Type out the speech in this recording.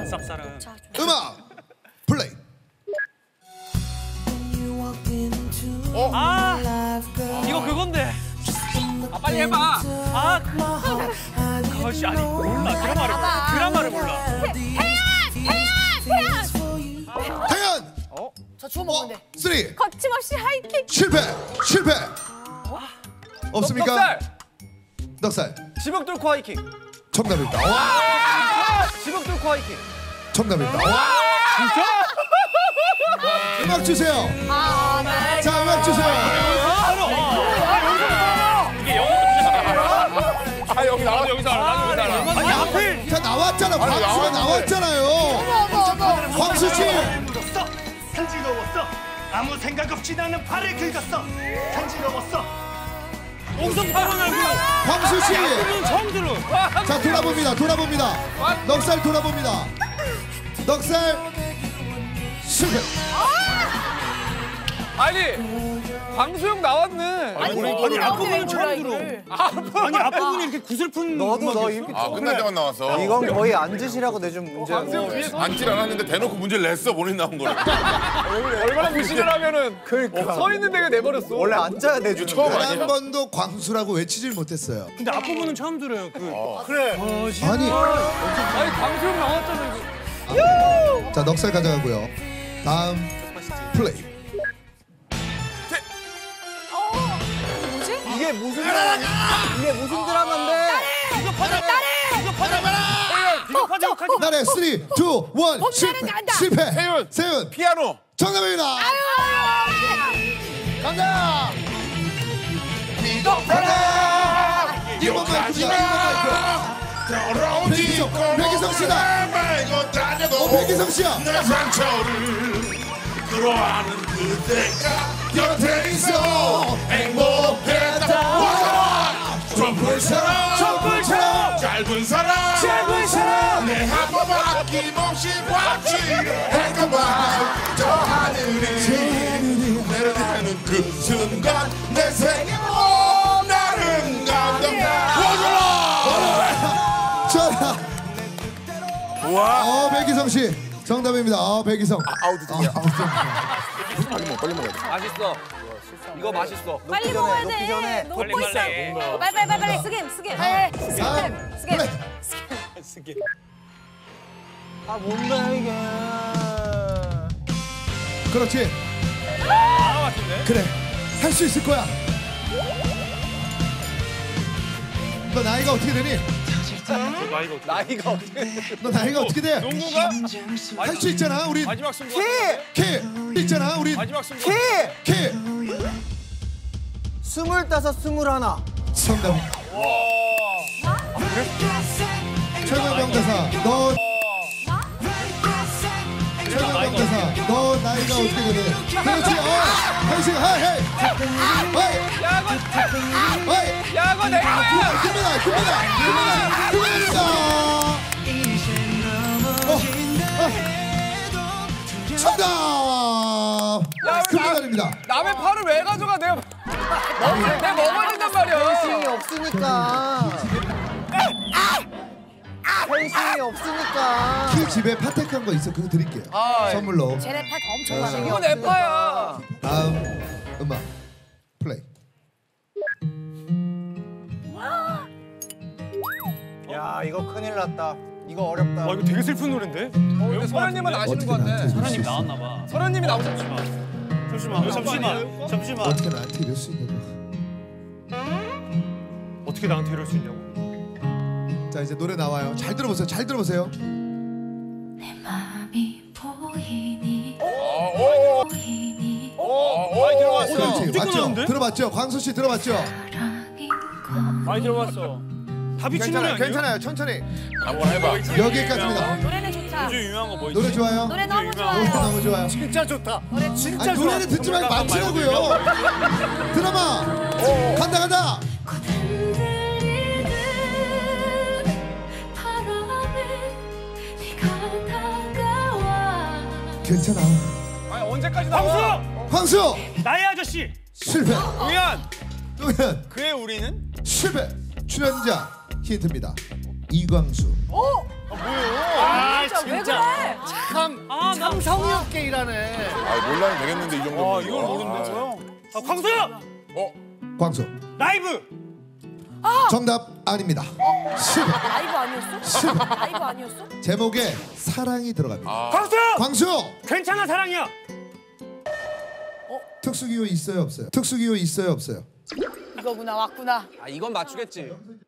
쌉쌀은. 음악 플레이. 이거 그건데. 빨리 해봐. 거시 아니 몰라. 드라마를 몰라. 태연. 저 주워 먹으면 돼. 3. 거침없이 하이킥. 실패. 없습니까? 넉살. 지붕 뚫고 하이킥. 정답입니다. 와. 지붕 뚫고 하이킥. 정답입니다. 와. 진짜? 음악 주세요. 자, 음악 주세요. 이게 영어로 여기 나와. 여기서 알아. 아니 하필. 자, 나왔잖아. 광수가 나왔잖아요. 광수 씨. 간지러웠어. 아무 생각 없이 나는 발을 긁었어. 간지러웠어. 옥성 발언 알고. 광수 씨. 그건 처음 들어. 자, 돌아봅니다. 넉살 돌아봅니다. 넉살 실패. 아니 광수형 나왔네. 아니 앞부분은 처음 들어. 아니 앞부분이 이렇게 구슬픈. 너도 이렇게 끝날 때만 나왔어. 이건 거의 앉으시라고 내준 문제야. 앉질 않았는데 대놓고 문제를 냈어, 본인 나온 걸. 얼마나 무시를 하면은 그러니까 서 있는 데가 내버렸어. 원래 앉아야 내준 처음 거야. 단 한 번도 광수라고 외치질 못했어요. 근데 앞부분은 처음 들어요. 그래. 아니. 아니 광수형 나왔잖아 이거. 자, 넉살 가져가고요. 다음 플레이. 이게 무슨 드라마인데? 비겁하지. 나래 3, 2, 1 실패. 세윤 피아노. 정답입니다. 간다. 이번 마이크입니다. 백이성 씨다. 백이성 씨야. 내 상처를 끌어안은 그대가 곁에 있어 행복했다. 점프처럼 짧은 사랑 내 한 번 아낌없이 왔지 행복한 저 하늘이 내려다는 그 순간 내 생에 나는 감동다. 와. 백이성 씨 정답입니다. 백이성. 아웃이야. 빨리 먹어야 돼. 맛있어. 이거 맛있어. 빨리 먹어야 녹기 돼. 전에. 녹고 있어. 빨리. 빨리. 스김. 플레이. 뭔데 이게? 그렇지. 같은데. 그래. 할 수 있을 거야. 너 나이가 어떻게 되니? 나이가 어떻게? 너 나이가 어떻게 돼? 농구가? 할 수 있잖아. 우리 마지막 승부. 키 있잖아. 우리 마지막 승부. 키 25, 21. 정답. 최고의 명대사. 최고의 명대사. 너 나이가 어떻게 되니? 그렇지. 한식 하이. 야거 내 거야. 금메달. 정답. 금메달입니다. 남의 팔을 왜 가져가? 내가 먹어야 된단 말이야. 펜싱이 없으니까. 펜싱이 없으니까. 키 집에 파텍한 거 있어. 그거 드릴게요. 선물로. 쟤네 팥 엄청 많아. 이거 내 파야. 다음 음악 플레이. 야 이거 큰일 났다. 이거 어렵다. 이거 되게 슬픈 노래인데? 근데 설현님은 아시는 것 같아. 설현님 나왔나 봐. 설현님이 나오셨어. 잠시만. 어떻게 나한테 이럴 수 있냐고. 어떻게 나한테 이럴 수 있냐고. 자, 이제 노래 나와요. 잘 들어보세요. 내 맘이 보이니 많이 들어왔어. 그렇지. 맞죠? 들어봤죠? 광수 씨 들어봤죠? 많이 들어왔어. 다 비친 노래 아니에요? 괜찮아요. 천천히. 한번 해봐. 여기까지입니다. 노래는 좋다. 요즘 유명한 거 뭐 있지? 노래 좋아요? 노래 너무 노래 좋아요. 너무 좋아요. 진짜 좋다. 노래 아니, 노래는 듣지 말고 맞추라고요. 드라마 간다. 괜찮아. 아니 언제까지 나와? 광수 나의 아저씨. 실패. 동현. 그의 우리는? 실패. 출연자 힌트입니다. 이광수. 진짜. 왜 그래? 참 성의 없게 일하네. 아 몰라도 되겠는데 이 정도. 와 이걸 모른다고요? 광수야. 광수. 라이브. 정답 아닙니다. 실패. 라이브 아니었어? 라이브 아니었어? 제목에 사랑이 들어갑니다. 광수. 광수. 괜찮아 사랑이야. 특수기호 있어요 없어요? 특수기호 있어요 없어요? 이거구나 왔구나. 아 이건 맞추겠지.